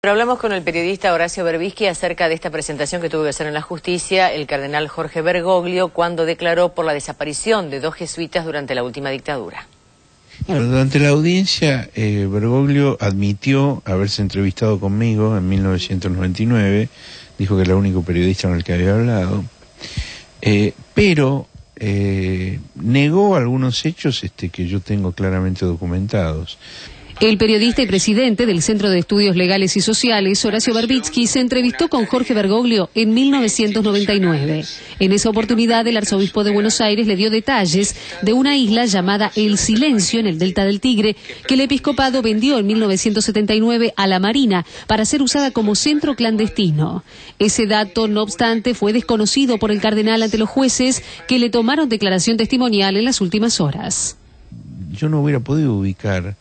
Pero hablamos con el periodista Horacio Berbisky acerca de esta presentación que tuvo que hacer en la justicia el cardenal Jorge Bergoglio cuando declaró por la desaparición de 2 jesuitas durante la última dictadura. Bueno, durante la audiencia, Bergoglio admitió haberse entrevistado conmigo en 1999, dijo que era el único periodista con el que había hablado, pero negó algunos hechos que yo tengo claramente documentados. El periodista y presidente del Centro de Estudios Legales y Sociales, Horacio Berbisky, se entrevistó con Jorge Bergoglio en 1999. En esa oportunidad, el arzobispo de Buenos Aires le dio detalles de una isla llamada El Silencio, en el delta del Tigre, que el episcopado vendió en 1979 a la Marina para ser usada como centro clandestino. Ese dato, no obstante, fue desconocido por el cardenal ante los jueces que le tomaron declaración testimonial en las últimas horas. Yo no hubiera podido ubicar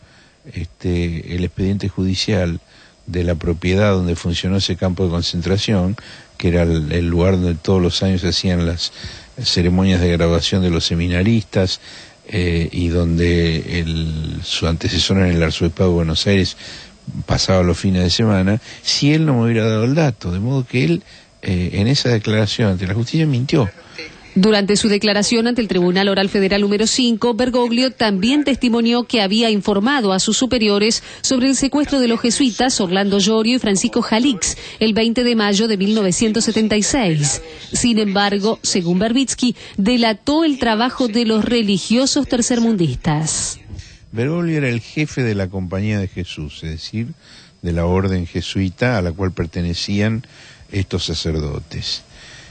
el expediente judicial de la propiedad donde funcionó ese campo de concentración, que era el lugar donde todos los años se hacían las ceremonias de graduación de los seminaristas, y donde su antecesor en el arzobispado de Buenos Aires pasaba los fines de semana, si él no me hubiera dado el dato, de modo que él en esa declaración ante la justicia mintió. Durante su declaración ante el Tribunal Oral Federal número 5, Bergoglio también testimonió que había informado a sus superiores sobre el secuestro de los jesuitas Orlando Llorio y Francisco Jalix el 20 de mayo de 1976. Sin embargo, según Berbisky, delató el trabajo de los religiosos tercermundistas. Bergoglio era el jefe de la Compañía de Jesús, es decir, de la orden jesuita a la cual pertenecían estos sacerdotes.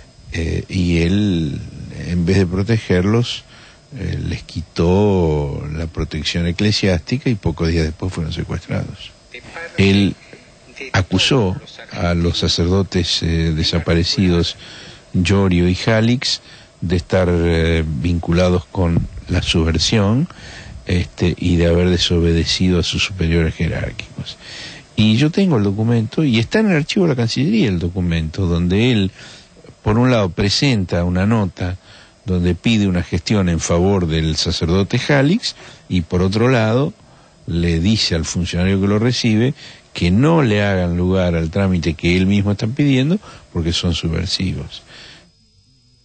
Y él, en vez de protegerlos, les quitó la protección eclesiástica y pocos días después fueron secuestrados. Él acusó a los sacerdotes desaparecidos Llorio y Jalix de estar vinculados con la subversión y de haber desobedecido a sus superiores jerárquicos. Y yo tengo el documento, y está en el archivo de la Cancillería el documento, donde él, por un lado, presenta una nota donde pide una gestión en favor del sacerdote Jalix, y por otro lado le dice al funcionario que lo recibe que no le hagan lugar al trámite que él mismo está pidiendo porque son subversivos.